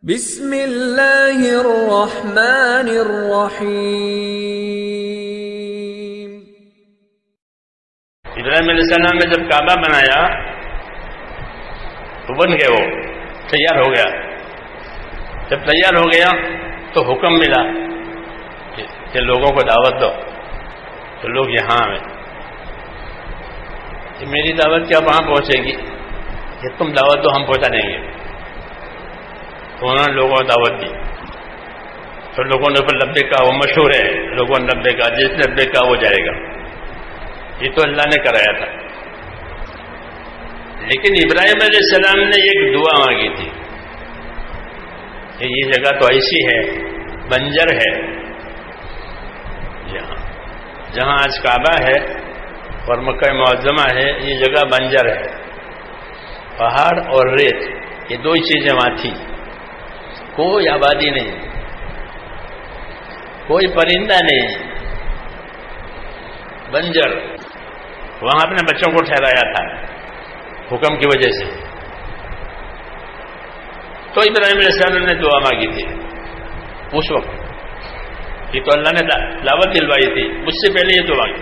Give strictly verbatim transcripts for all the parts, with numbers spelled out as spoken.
بسم اللہ الرحمن الرحیم۔ ابراہیم علیہ السلام نے جب کعبہ بنایا تو بن گئے، وہ تیار ہو گیا۔ جب تیار ہو گیا تو حکم ملا کہ لوگوں کو دعوت دو، تو لوگ یہاں آئے کہ میری دعوت کیا وہاں پہنچے گی، کہ تم دعوت دو ہم پہنچا دیں گے۔ تو انہوں نے لوگوں کو دعوت دی، تو لوگوں نے پھر لبے کا، وہ مشہور ہے، لوگوں نے لبے کا، جس نے لبے کا وہ جائے گا۔ یہ تو اللہ نے کرایا تھا، لیکن ابراہیم علیہ السلام نے ایک دعا مانگی تھی کہ یہ جگہ تو ایسی ہے، بنجر ہے، جہاں جہاں آج کعبہ ہے اور مکہ معظمہ ہے، یہ جگہ بنجر ہے، پہاڑ اور ریت، یہ دو ہی چیزیں وہاں تھی، کوئی آبادی نہیں، کوئی پرندہ نہیں، بنجر۔ وہاں اپنے بچوں کو ٹھہرایا تھا حکم کی وجہ سے۔ تو ابراہیم علیہ السلام نے دعا مانگی تھی اس وقت، یہ تو اللہ نے دعوت دلوائی تھی، مجھ سے پہلے یہ دعا کی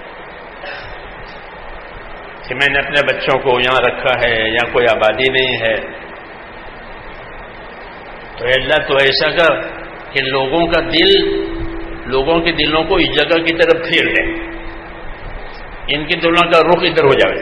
کہ میں نے اپنے بچوں کو یہاں رکھا ہے، یہاں کوئی آبادی نہیں ہے، تو اللہ تو ایسا کر کہ لوگوں کا دل، لوگوں کے دلوں کو اس جگہ کی طرف پھیر لے، ان کے دلوں کا رخ ادھر ہو جائے۔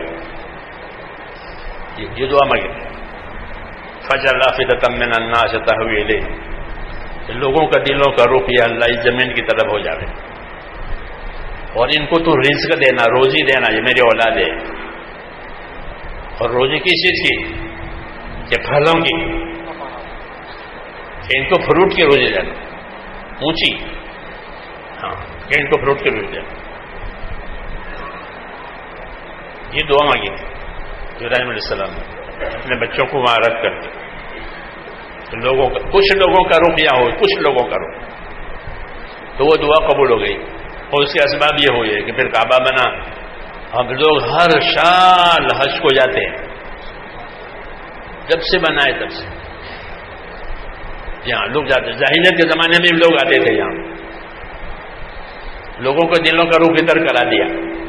یہ دعا مانگے فجعل افئدۃ من الناس تهوی الیہ، لوگوں کا دلوں کا رخ یا اللہ اس زمین کی طرف ہو جائے، اور ان کو تو رزق دینا، روزی دینا، یہ میری اولاد ہے۔ اور روزی کس چیز کی؟ کہ پھلوں کی، کہ ان کو فروٹ کی روزی دینا، اونچی، ہاں کہ ان کو فروٹ کی روزی دینا۔ یہ دعا مانگی ابراہیم علیہ السلام نے اپنے بچوں کو وہاں رکھ کر کے، تو لوگوں کا، کچھ لوگوں کا رخ یہاں ہو، کچھ لوگوں کا رخ، تو وہ دعا قبول ہو گئی۔ اور اس کے اسباب یہ ہوئے کہ پھر کعبہ بنا، اب لوگ ہر سال حج کو جاتے ہیں، جب سے بنائے تب سے یہاں لوگ جاتے ہیں۔ جاہلیت کے زمانے میں بھی لوگ آتے تھے یہاں، لوگوں کو دلوں کا رخ ادھر کرا دیا۔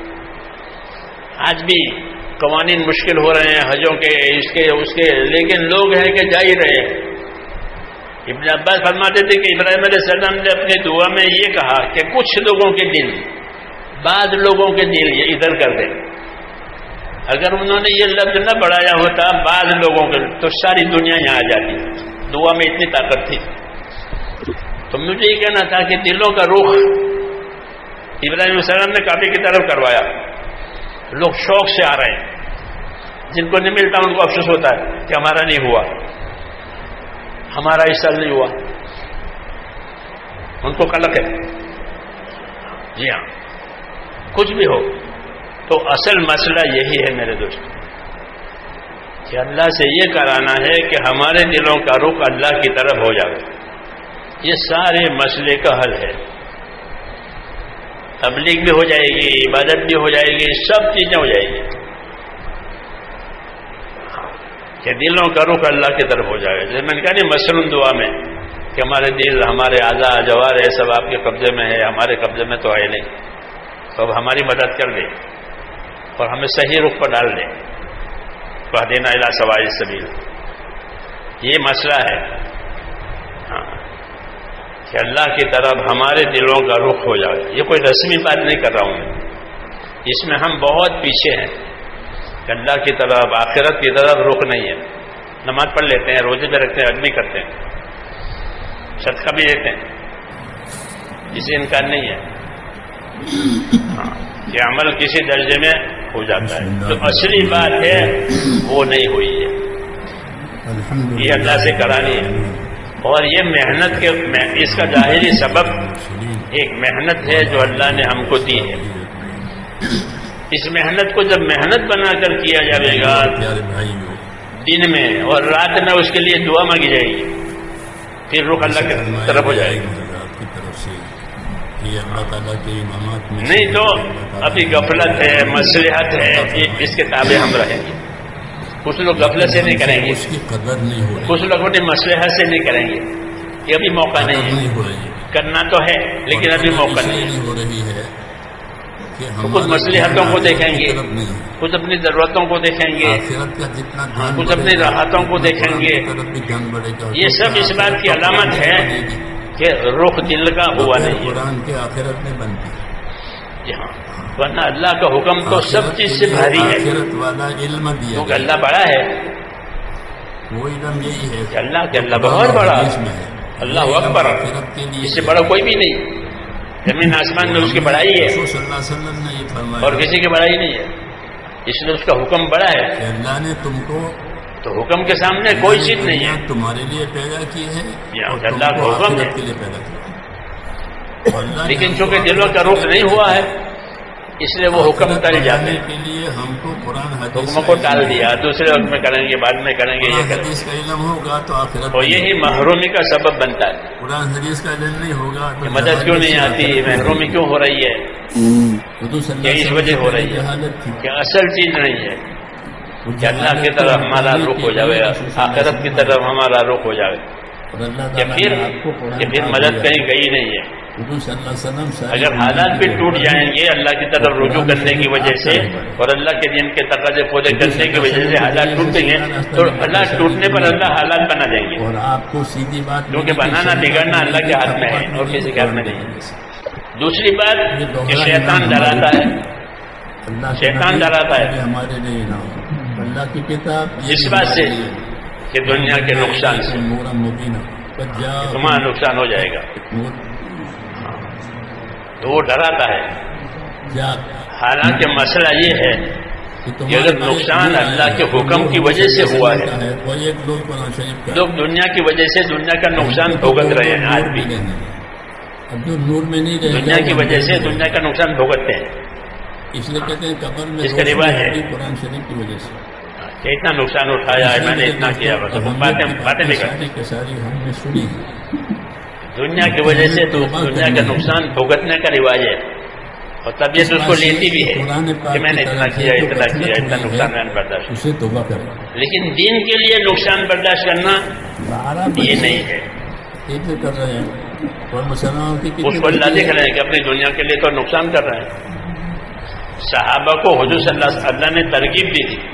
آج بھی قوانین مشکل ہو رہے ہیں حجوں کے، اس کے اس کے، لیکن لوگ ہیں کہ جا ہی رہے ہیں۔ ابن عباس فرماتے تھے کہ ابراہیم علیہ السلام نے اپنی دعا میں یہ کہا کہ کچھ لوگوں کے دل، بعض لوگوں کے دل یہ ادھر کر دیں۔ اگر انہوں نے یہ لفظ نہ بڑھایا ہوتا بعض لوگوں کے، تو ساری دنیا یہاں آ جاتی۔ دعا میں اتنی طاقت تھی۔ تو مجھے یہ کہنا تھا کہ دلوں کا رخ ابراہیم علیہ السلام نے کعبے کی طرف کروایا، لوگ شوق سے آ رہے ہیں، جن کو نہیں ملتا ان کو افسوس ہوتا ہے کہ ہمارا نہیں ہوا، ہمارا اس سال نہیں ہوا، ان کو قلق ہے۔ جی ہاں، کچھ بھی ہو، تو اصل مسئلہ یہی ہے میرے دوست کہ اللہ سے یہ کرانا ہے کہ ہمارے دلوں کا رخ اللہ کی طرف ہو جائے، یہ سارے مسئلے کا حل ہے۔ تبلیغ بھی ہو جائے گی، عبادت بھی ہو جائے گی، سب چیزیں ہو جائے گی کہ دلوں کا رخ اللہ کی طرف ہو جائے گا۔ جیسے میں نے کہا نہیں مثلاً دعا میں کہ ہمارے دل، ہمارے اعضاء جوارح ہے، سب آپ کے قبضے میں ہے، ہمارے قبضے میں تو ہے نہیں، تو اب ہماری مدد کر دیں اور ہمیں صحیح رخ پر ڈال دیں، فہدنا الی سواء السبیل۔ یہ مسئلہ ہے ہاں کہ اللہ کی طرف ہمارے دلوں کا رخ ہو جائے۔ یہ کوئی رسمی بات نہیں کر رہا ہوں میں، اس میں ہم بہت پیچھے ہیں کہ اللہ کی طرف، آخرت کی طرف رخ نہیں ہے۔ نماز پڑھ لیتے ہیں، روزے بھی رکھتے ہیں، حج بھی کرتے ہیں، صدقہ بھی دیتے ہیں، اسے انکار نہیں ہے ہاں کہ عمل کسی درجے میں ہو جاتا ہے، جو اصلی بات ہے وہ نہیں ہوئی ہے، یہ اللہ سے کرانی ہے۔ اور یہ محنت کے، اس کا ظاہری سبب ایک محنت ہے جو اللہ نے ہم کو دی ہے۔ اس محنت کو جب محنت بنا کر کیا جائے گا دن میں اور رات میں، اس کے لیے دعا مانگی جائے گی، پھر رخ اللہ کی طرف ہو جائے گا۔ نہیں تو ابھی غفلت ہے، مصلحت ہے، اس کے تابع ہم رہیں گے۔ کچھ لوگ غفلت سے نہیں کریں گے، اس کی قدر نہیں ہو رہی، کچھ لوگ اپنی مصلحت سے نہیں کریں گے، یہ ابھی موقع قدر نہیں نہیں ہے، ہو رہی، کرنا تو ہے لیکن ابھی موقع اس لیے نہیں ہے۔ نہیں ہو رہی ہے کہ تو کچھ ہمارا مصلحتوں کو آخرت دیکھیں کی گے، طرف نہیں ہے، کچھ اپنی ضرورتوں کو دیکھیں گے، آخرت کا جتنا دھیان کچھ بڑھے اپنی گا، راحتوں کو اتنا دیکھیں قرآن گے۔ کی طرف بھی دھیان بڑھے گا۔ یہ سب اس بات کی علامت ہے کہ رخ دل کا ہوا بغیر نہیں ہے۔ قرآن کے آخرت نہیں بنتی، جی ہاں، ورنہ اللہ کا حکم تو سب آخرت چیز کے سے لیے بھاری ہے، آخرت والا علم دیا کیونکہ گیا، اللہ بڑا ہے، وہ علم یہی ہے کہ اللہ کے اللہ قرآن بہت اور بڑا، حدیث میں ہے۔ اللہ یہ علم اکبر، آخرت کے لیے اس سے ہے۔ بڑا کوئی بھی نہیں، زمین آسمان میں اس کی بڑائی ہے رسول صلی اللہ علیہ وسلم نے یہ فرمایا اور کسی کی بڑائی نہیں ہے، اس لیے اس کا حکم بڑا ہے، کہ اللہ نے تم کو تو حکم کے سامنے کوئی چیز نہیں ہے۔ دنیا تمہارے لیے پیدا کی ہے یہ اور تم اللہ کا کو حکم ہے، آخرت کے لیے پیدا کیا ہے۔ اور اللہ نے لیکن ہم کو چونکہ دلوں کا رخ نہیں ہوا ہے اس لیے وہ حکم آخرت ٹل جاتے بنانے ہیں، کے لیے ہم کو قرآن حدیث حکموں کا کو علم ٹال ہے۔ دیا، دوسرے وقت میں کریں گے، بعد میں کریں گے، یہ قرآن کریں حدیث کا علم ہوگا تو آخرت اور بنے یہی گی۔ محرومی کا سبب بنتا ہے قرآن حدیث کا علم نہیں ہوگا تو کہ مدد کیوں نہیں آتی، محرومی کیوں ہو رہی ہے، حضور صلی اللہ یہ علیہ اس وسلم وجہ ہو رہی کی ہے جہالت تھی۔ کہ اصل چیز نہیں ہے وہ کہ اللہ کی جہالت طرف کو ہمارا ہٹانے رخ کے ہو لیے جائے، رسول صلی اللہ علیہ آخرت کی وسلم طرف ہمارا رخ ہو جائے، اور اللہ کہ تعالیٰ پھر نے آپ کو قرآن کہ پھر پاک مدد دیا۔ کہیں گئی نہیں ہے۔ حضور صلی اللہ علیہ وسلم ساری اگر زندگی حالات بھی کے ٹوٹ اوپر جائیں گے اللہ کی طرف رجوع کرنے کی وجہ سے اور اللہ کے دین کے تقاضے پورے کرنے کی وجہ سے حالات ٹوٹیں گے تو حالات ٹوٹنے پر اللہ حالات بنا دیں گے، اور آپ کو سیدھی بات کیونکہ بنانا بگڑنا اللہ کے ہاتھ میں ہے اور کسی کے ہاتھ میں نہیں ہے۔ دوسری بات کہ شیطان ڈراتا ہے، شیطان ڈراتا ہے ہمارے لیے نہ ہو اللہ کی کتاب اس بات سے کہ دنیا کے نقصان سے تمہارا نقصان ہو جائے گا، تو وہ ڈراتا ہے۔ حالانکہ مسئلہ یہ ہے کہ اگر نقصان اللہ کے حکم کی وجہ سے ہوا ہے، لوگ دنیا کی وجہ سے دنیا کا نقصان بھگت رہے ہیں، آج بھی اب جو نور میں نہیں رہے دنیا کی وجہ سے دنیا کا نقصان بھگتتے ہیں، اس لیے کہتے ہیں قبر میں اس کا رواج ہے قرآن شریف کی وجہ سے کہ اتنا نقصان اٹھایا ہے میں نے، اتنا کیا، بس باتیں باتیں نہیں کرتے۔ ساری کے ساری ہم نے سنی دنیا کی وجہ سے تو دنیا کا نقصان بھگتنے کا رواج ہے اور طبیعت اس کو لیتی بھی ہے کہ میں نے اتنا کیا، اتنا کیا، اتنا نقصان میں نے برداشت، اسے توبہ کرنا۔ لیکن دین کے لیے نقصان برداشت کرنا یہ نہیں ہے، ایک کر رہے ہیں اور مسلمانوں کی اس کو اللہ دیکھ رہے ہیں کہ اپنی دنیا کے لیے تو نقصان کر رہے ہیں۔ صحابہ کو حضور صلی اللہ علیہ وسلم نے ترغیب دی تھی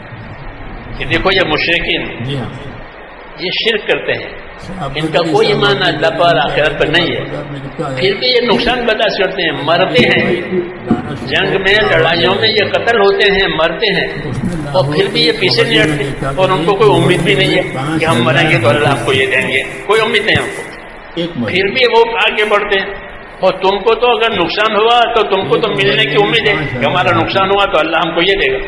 کہ دیکھو یہ مشرکین جی ہاں یہ شرک کرتے ہیں، ان کا کوئی ایمان اللہ پر آخرت پر نہیں ہے، پھر بھی یہ نقصان برداشت کرتے ہیں، مرتے ہیں جنگ میں، لڑائیوں میں یہ قتل ہوتے ہیں، مرتے ہیں اور پھر بھی یہ پیچھے نہیں ہٹتے اور ان کو کوئی امید بھی نہیں ہے کہ ہم مریں گے تو اللہ ہم کو یہ دیں گے، کوئی امید نہیں ہم کو، پھر بھی وہ آگے بڑھتے ہیں۔ اور تم کو تو اگر نقصان ہوا تو تم کو تو ملنے کی امید ہے کہ ہمارا نقصان ہوا تو اللہ ہم کو یہ دے گا۔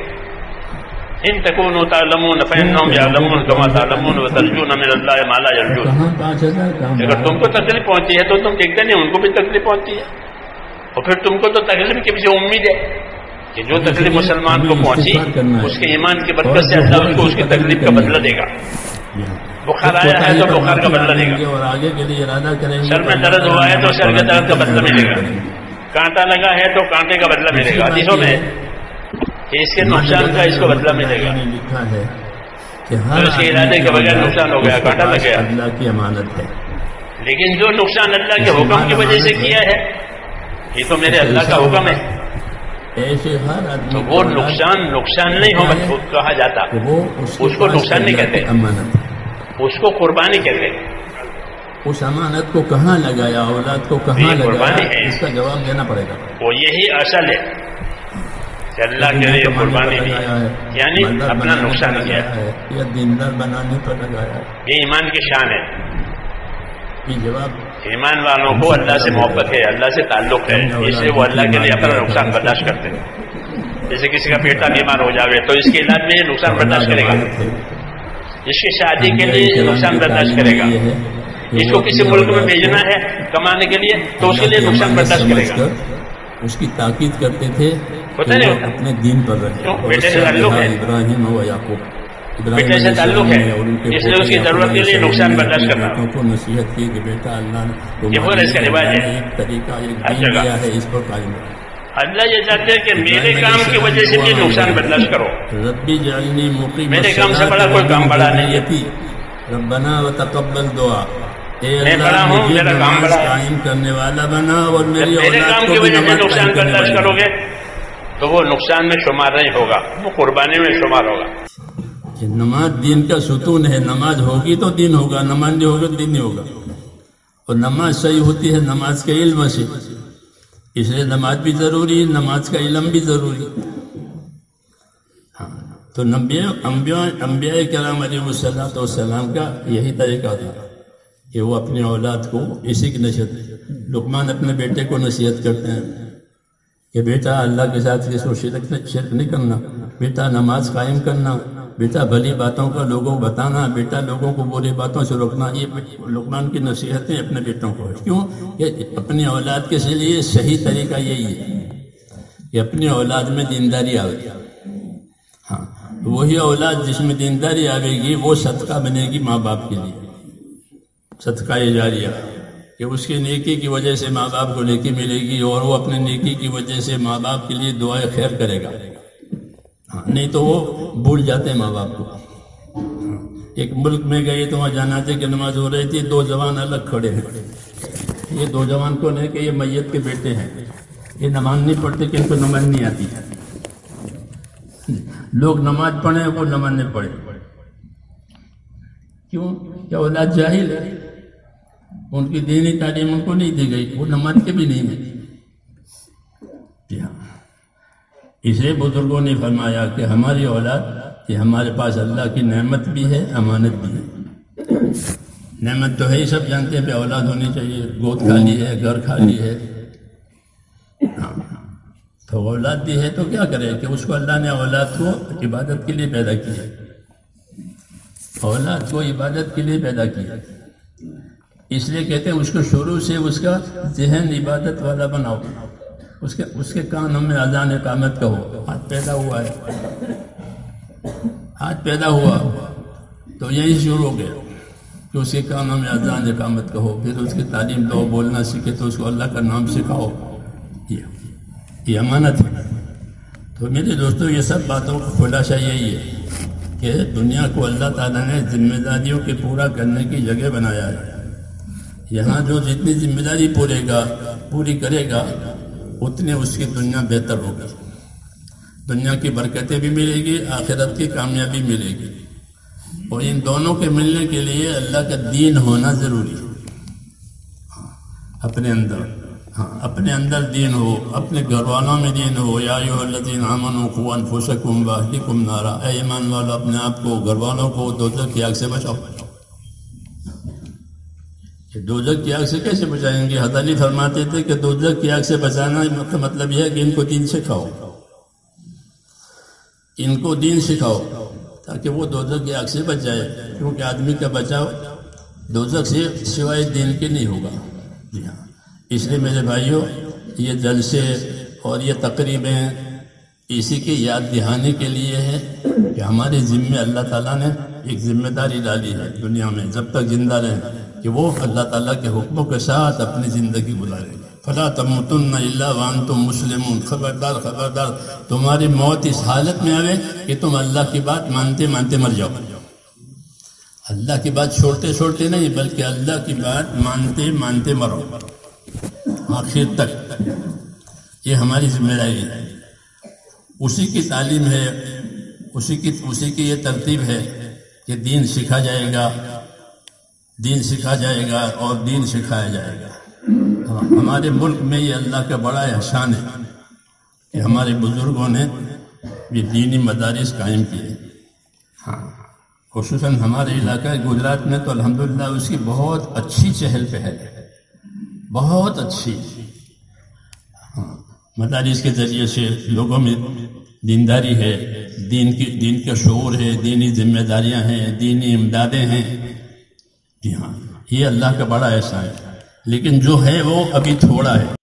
ان تکونوا تعلمون فانهم يعلمون كما تعلمون وترجون من الله ما لا يرجون۔ اگر تم کو تکلیف پہنچی ہے تو تم دیکھتے نہیں ان کو بھی تکلیف پہنچتی ہے، اور پھر تم کو تو تکلیف کے پیچھے امید ہے کہ جو تکلیف مسلمان کو پہنچی اس کے ایمان کی برکت سے اللہ اس کو اس کی تکلیف کا بدلہ دے گا۔ بخار آیا ہے تو بخار کا بدلہ دے گا، اور آگے کے لیے ارادہ کریں گے، سر میں درد ہوا ہے تو سر کے درد کا بدلہ ملے گا، کانٹا لگا ہے تو کانٹے کا بدلہ ملے گا، حدیثوں میں کہ اس کے نقصان کا اس کو بدلہ ملے گا، لکھا ہے کہ تو ہر اس کے ارادے کے بغیر نقصان ہو گیا، کانٹا لگ گیا۔ اللہ کی امانت ہے، لیکن جو نقصان اللہ کے حکم کی وجہ سے کیا ہے یہ تو میرے اللہ کا حکم ہے، ایسے ہر آدمی تو وہ نقصان نقصان نہیں ہو کہا جاتا، وہ اس کو نقصان نہیں کہتے، امانت ہے، اس کو قربانی کہتے ہیں۔ اس امانت کو کہاں لگایا، اولاد کو کہاں یہ قربانی لگایا، ہے، اس کا جواب دینا پڑے گا۔ وہ یہی اصل ہے کہ اللہ کے لیے قربانی دی یعنی اپنا نقصان کیا ہے، یا دیندار بنانے پر لگایا ہے، یہ ایمان کی شان ہے۔ یہ جواب ایمان والوں کو اللہ سے محبت ہے، اللہ سے تعلق ہے، اس لیے وہ اللہ کے لیے اپنا نقصان برداشت کرتے ہیں۔ جیسے کسی کا بیٹا بیمار ہو جاوے تو اس کے علاج میں یہ نقصان برداشت کرے گا، اس کی شادی کے لیے نقصان برداشت کرے گا، اس کو کسی ملک میں بھیجنا ہے کمانے کے لیے تو اس کے لیے نقصان برداشت کرے گا۔ اس کی تاکید کرتے تھے ہوتا نہیں ہوتا، اپنے دین پر رہے، کیوں؟ بیٹے سے تعلق ہے، ابراہیم و یعقوب، بیٹے سے تعلق ہے، اس لیے اس کی ضرورت کے لیے نقصان برداشت کرنا۔ کو نصیحت کی کہ بیٹا اللہ نے یہ وہ اس کا رواج ہے ایک طریقہ ایک ہر دین جگہ، دیا ہے، اس پر قائم رہے۔ اللہ یہ چاہتے ہیں کہ میرے کام کی وجہ سے بھی نقصان برداشت کرو. ربی جعلنی مقیم میرے کام سے بڑا کوئی کام بڑا نہیں ہے. ربنا وتقبل دعا. اے میں بڑا اللہ ہوں، مجھے میرا کام نماز بڑا ہے. قائم کرنے والا بنا اور میری میرے اولاد کام کو کی بھی وجہ سے نماز نقصان قائم کرنے برداشت والا کرو گے تو وہ نقصان میں شمار نہیں ہوگا، وہ قربانی میں شمار ہوگا. کہ نماز دین کا ستون ہے. نماز ہوگی تو دین ہوگا، نماز نہیں ہوگا تو دین نہیں ہوگا. اور نماز صحیح ہوتی ہے نماز کے علم سے، اس لیے نماز بھی ضروری ہے، نماز کا علم بھی ضروری. ہاں تو نبی انبیاء انبیاء کرام علیہ الصلوۃ والسلام کا یہی طریقہ تھا کہ وہ اپنی اولاد کو اسی کی نصیحت. لقمان اپنے بیٹے کو نصیحت کرتے ہیں کہ بیٹا اللہ کے ساتھ کسی کو شرک شرک نہیں کرنا، بیٹا نماز قائم کرنا، بیٹا بھلی باتوں کا لوگوں کو بتانا، بیٹا لوگوں کو بری باتوں سے روکنا. یہ لقمان کی نصیحتیں اپنے بیٹوں کو. کیوں کہ اپنی اولاد کے لیے صحیح طریقہ یہی ہے کہ اپنی اولاد میں دینداری آئے. ہاں وہی اولاد جس میں دینداری آئے گی وہ صدقہ بنے گی ماں باپ کے لیے، صدقہ جاریہ، کہ اس کی نیکی کی وجہ سے ماں باپ کو نیکی ملے گی اور وہ اپنے نیکی کی وجہ سے ماں باپ کے لیے دعائیں خیر کرے گا. ہاں نہیں تو وہ بھول جاتے ہیں ماں باپ کو. ایک ملک میں گئے تو وہاں جنازے کی نماز ہو رہی تھی، دو جوان الگ کھڑے ہیں. یہ دو جوان کون ہے کہ یہ میت کے بیٹے ہیں، یہ نماز نہیں پڑھتے کہ ان کو نماز نہیں آتی. لوگ نماز پڑھیں وہ نماز نہیں پڑھے. کیوں کہ اولاد جاہل ہے، ان کی دینی تعلیم ان کو نہیں دی گئی، وہ نماز کے بھی نہیں ہیں. اسے بزرگوں نے فرمایا کہ ہماری اولاد کہ ہمارے پاس اللہ کی نعمت بھی ہے، امانت بھی ہے. نعمت تو ہے ہی، سب جانتے ہیں کہ اولاد ہونی چاہیے. گود خالی ہے، گھر خالی ہے، ہاں تو اولاد بھی ہے تو کیا کرے کہ اس کو اللہ نے اولاد کو عبادت کے لیے پیدا کیا. اولاد کو عبادت کے لیے پیدا کیا، اس لیے کہتے ہیں اس کو شروع سے اس کا ذہن عبادت والا بناؤ. اس کے اس کے کانوں میں اذان اقامت کا ہو. ہاتھ پیدا ہوا ہے، ہاتھ پیدا ہوا تو یہی شروع ہو گیا کہ اس کے کانوں میں اذان اقامت کا ہو. پھر اس کی تعلیم دو، بولنا سیکھے تو اس کو اللہ کا نام سکھاؤ. یہ امانت ہے. تو میرے دوستوں یہ سب باتوں کا خلاصہ یہی ہے کہ دنیا کو اللہ تعالیٰ نے ذمہ داریوں کے پورا کرنے کی جگہ بنایا ہے. یہاں جو جتنی ذمہ داری پورے گا پوری کرے گا اتنے اس کی دنیا بہتر ہوگی. دنیا کی برکتیں بھی ملے گی، آخرت کی کامیابی ملے گی. اور ان دونوں کے ملنے کے لیے اللہ کا دین ہونا ضروری ہے. اپنے اندر ہاں اپنے اندر دین ہو، اپنے گھر والوں میں دین ہو. یا ایھا الذین آمنوا قوا انفسکم واہلیکم نارا. اے ایمان والو اپنے آپ کو، گھر والوں کو دوزخ کی آگ سے بچاؤ. دوزخ کی آگ سے کیسے بچائیں گے؟ حضرت علی فرماتے تھے کہ دوزخ کی آگ سے بچانا مطلب یہ ہے کہ ان کو دین سکھاؤ، ان کو دین سکھاؤ تاکہ وہ دوزخ کی آگ سے بچ جائے. کیونکہ آدمی کا بچاؤ دوزخ سے سوائے دین کے نہیں ہوگا. جی ہاں، اس لیے میرے بھائیوں یہ جلسے اور یہ تقریبیں اسی کی یاد دہانی کے لیے ہے کہ ہمارے ذمے اللہ تعالیٰ نے ایک ذمہ داری ڈالی ہے دنیا میں جب تک زندہ رہیں کہ وہ اللہ تعالیٰ کے حکموں کے ساتھ اپنی زندگی گزاریں گے. فلا تموتن الا وانتم مسلمون. خبردار خبردار تمہاری موت اس حالت میں آئے کہ تم اللہ کی بات مانتے مانتے مر جاؤ. اللہ کی بات چھوڑتے چھوڑتے نہیں بلکہ اللہ کی بات مانتے مانتے مرو آخر تک. یہ ہماری ذمہ داری ہے. اسی کی تعلیم ہے، اسی کی اسی کی یہ ترتیب ہے کہ دین سکھا جائے گا، دین سکھا جائے گا اور دین سکھایا جائے گا. ہمارے ملک میں یہ اللہ کا بڑا احسان ہے کہ ہمارے بزرگوں نے یہ دینی مدارس قائم کیے. ہاں خصوصاً ہمارے علاقہ گجرات میں تو الحمدللہ اس کی بہت اچھی چہل پہل ہے، بہت اچھی. ہاں مدارس کے ذریعے سے لوگوں میں دینداری ہے، دین کی دین کا شعور ہے، دینی ذمہ داریاں ہیں، دینی امدادیں ہیں. جی ہاں یہ اللہ کا بڑا احسان ہے، لیکن جو ہے وہ ابھی تھوڑا ہے.